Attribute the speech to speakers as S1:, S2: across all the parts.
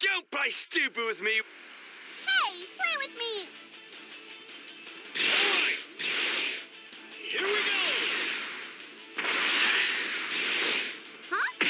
S1: Don't play stupid with me!
S2: Hey, play with me!
S1: Alright! Here we go!
S2: Huh?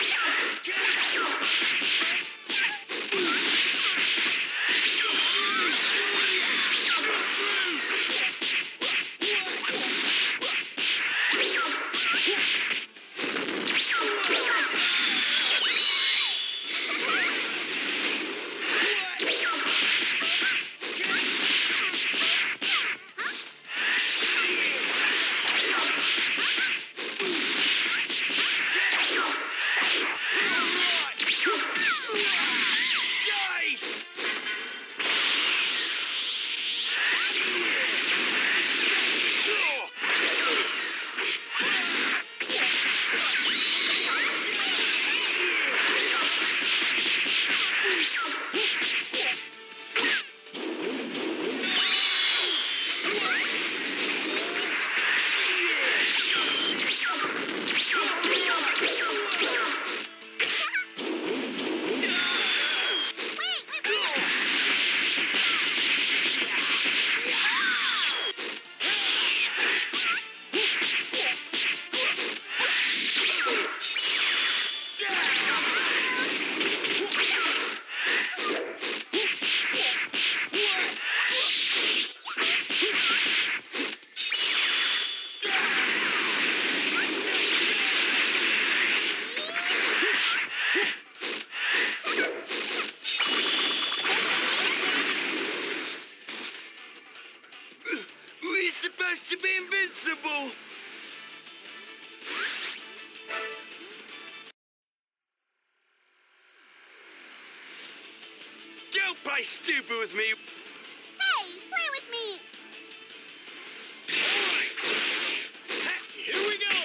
S1: We're supposed to be invincible! Don't play stupid with me!
S2: Hey, play with me!
S1: Alright! Here we go!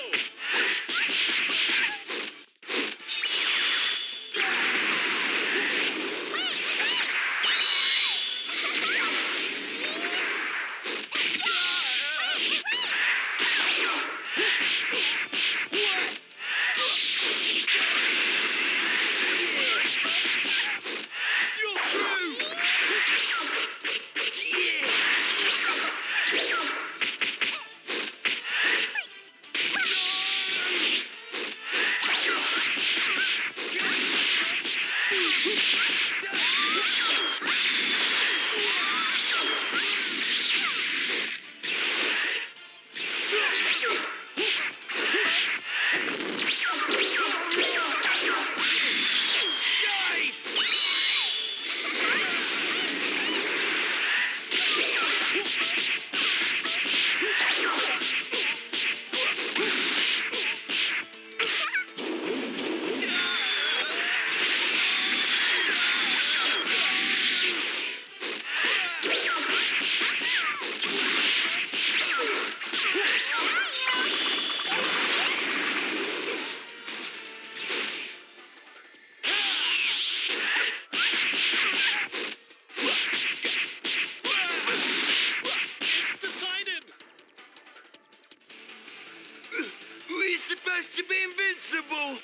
S1: We're supposed to be invincible!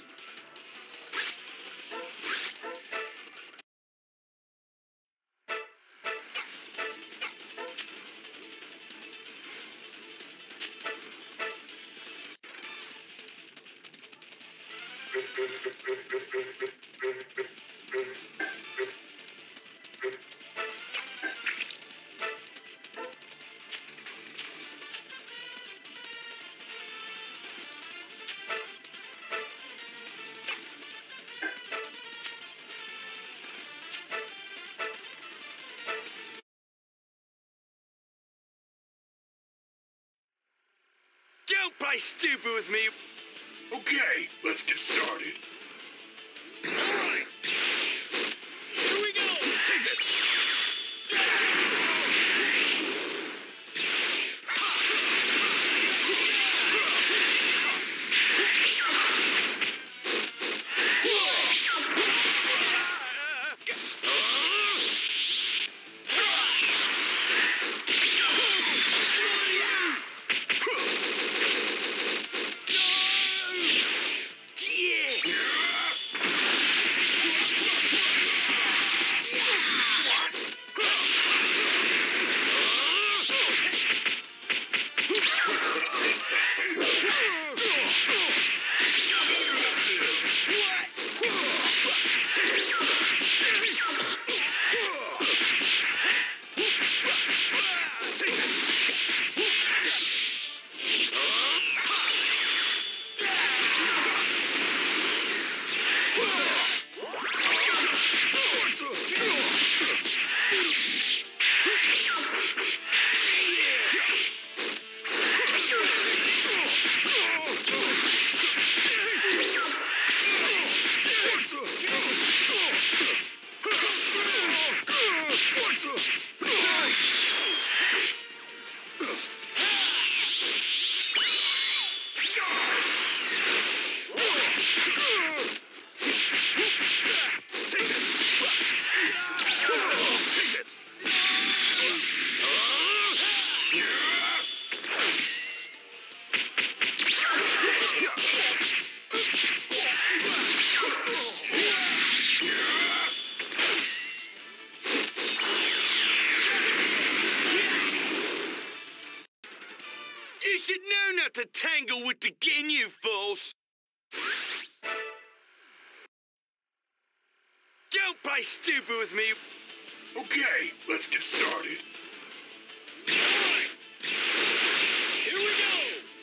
S1: Don't play stupid with me!
S3: Okay, let's get started.
S1: Alright! Here we go!
S3: Take it!
S1: about to tangle with the Ginyu Fools. Don't play stupid with me.
S3: Okay, let's get started.
S1: Alright. Here we go.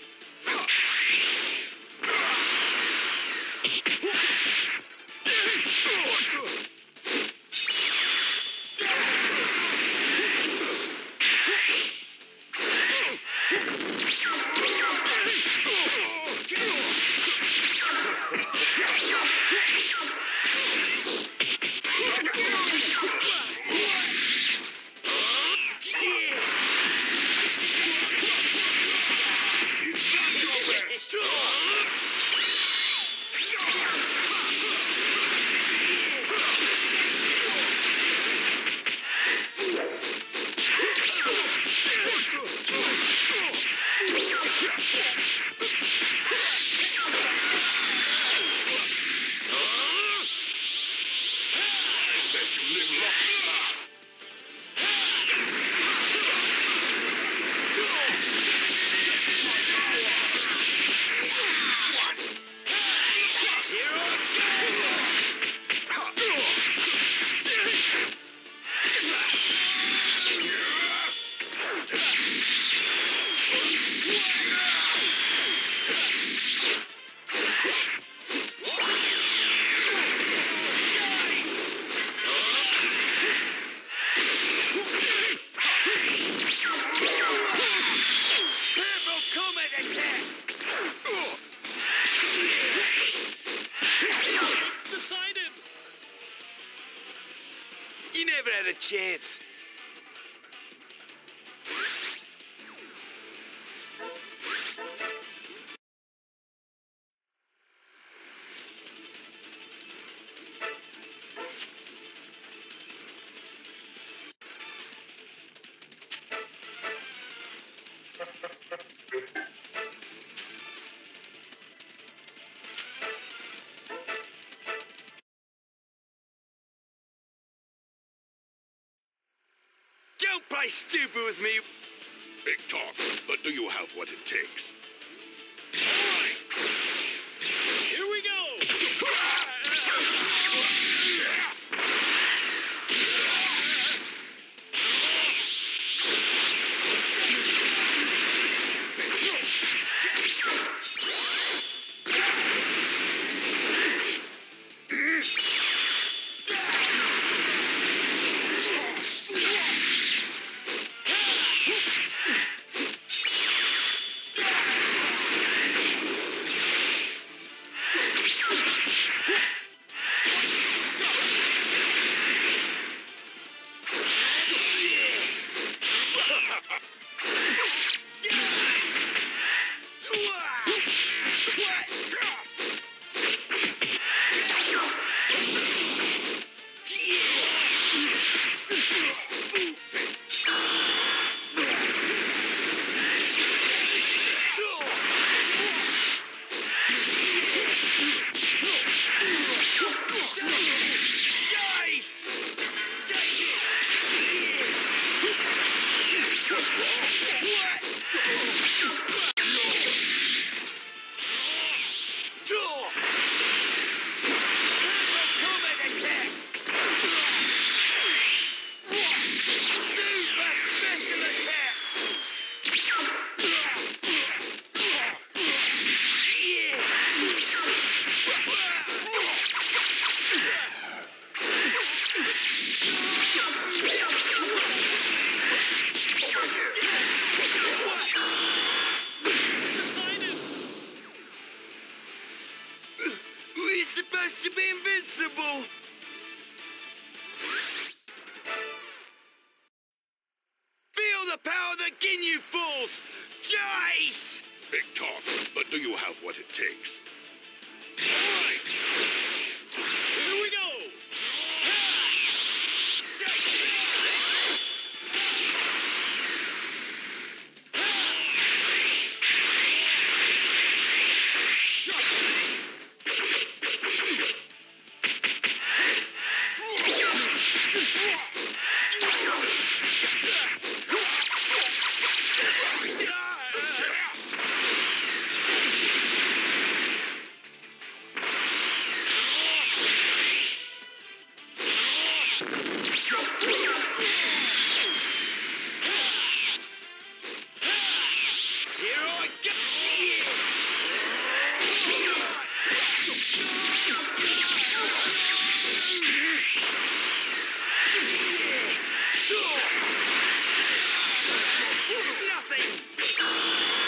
S1: You never had a chance. Don't play stupid with me.
S3: Big talk, but do you have what it takes?
S1: Alright. Here we go. Supposed to be invincible. Feel the power of the Ginyu Fools! Jace!
S3: Big talk, but do you have what it takes?
S1: Alright! Here we go! Here I go! This is nothing!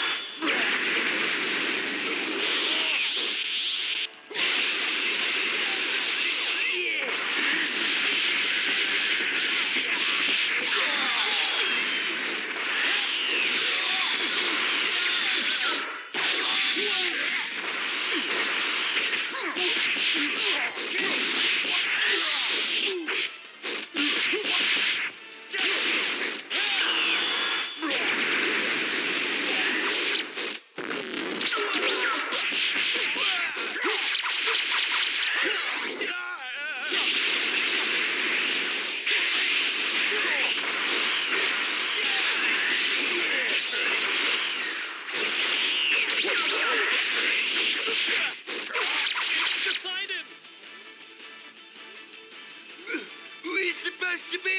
S1: It's decided! We're supposed to be